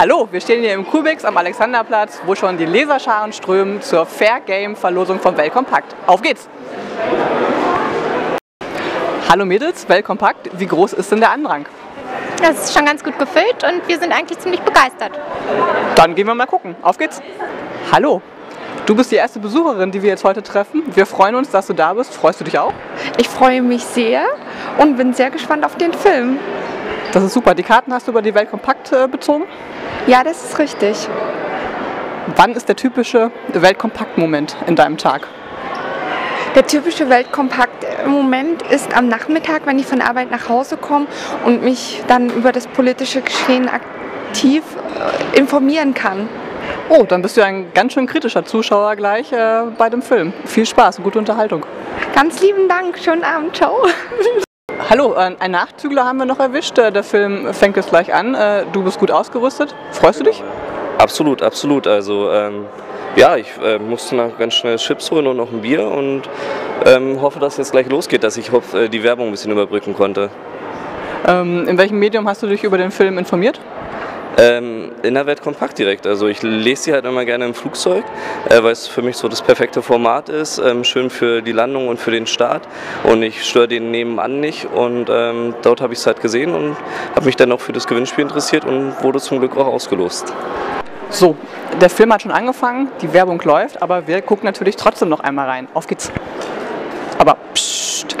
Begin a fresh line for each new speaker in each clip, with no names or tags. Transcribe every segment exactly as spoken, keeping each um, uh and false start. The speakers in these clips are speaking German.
Hallo, wir stehen hier im Kubix am Alexanderplatz, wo schon die Leserscharen strömen zur Fair Game Verlosung von Weltkompakt. Auf geht's! Hallo Mädels, Weltkompakt, wie groß ist denn der Andrang?
Das ist schon ganz gut gefüllt und wir sind eigentlich ziemlich begeistert.
Dann gehen wir mal gucken. Auf geht's! Hallo, du bist die erste Besucherin, die wir jetzt heute treffen. Wir freuen uns, dass du da bist. Freust du dich auch?
Ich freue mich sehr und bin sehr gespannt auf den Film.
Das ist super. Die Karten hast du über die Weltkompakt äh, bezogen?
Ja, das ist richtig.
Wann ist der typische Weltkompakt-Moment in deinem Tag?
Der typische Weltkompakt-Moment ist am Nachmittag, wenn ich von der Arbeit nach Hause komme und mich dann über das politische Geschehen aktiv äh, informieren kann.
Oh, dann bist du ein ganz schön kritischer Zuschauer gleich äh, bei dem Film. Viel Spaß und gute Unterhaltung.
Ganz lieben Dank. Schönen Abend. Ciao.
Hallo, äh, einen Nachzügler haben wir noch erwischt. Äh, der Film fängt jetzt gleich an. Äh, du bist gut ausgerüstet. Freust du dich?
Absolut, absolut. Also ähm, ja, ich äh, musste noch ganz schnell Chips holen und noch ein Bier und ähm, hoffe, dass es jetzt gleich losgeht, dass ich hoffe, die Werbung ein bisschen überbrücken konnte.
Ähm, in welchem Medium hast du dich über den Film informiert?
Ähm, in der Weltkompakt direkt. Also ich lese die halt immer gerne im Flugzeug, äh, weil es für mich so das perfekte Format ist, ähm, schön für die Landung und für den Start und ich störe den nebenan nicht und ähm, dort habe ich es halt gesehen und habe mich dann auch für das Gewinnspiel interessiert und wurde zum Glück auch ausgelost.
So, der Film hat schon angefangen, die Werbung läuft, aber wir gucken natürlich trotzdem noch einmal rein. Auf geht's! Aber pssst!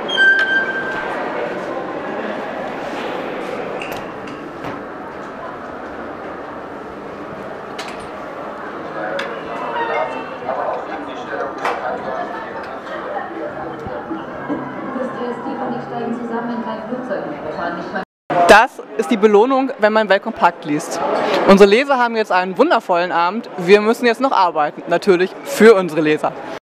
Das ist die Belohnung, wenn man Weltkompakt liest. Unsere Leser haben jetzt einen wundervollen Abend. Wir müssen jetzt noch arbeiten, natürlich für unsere Leser.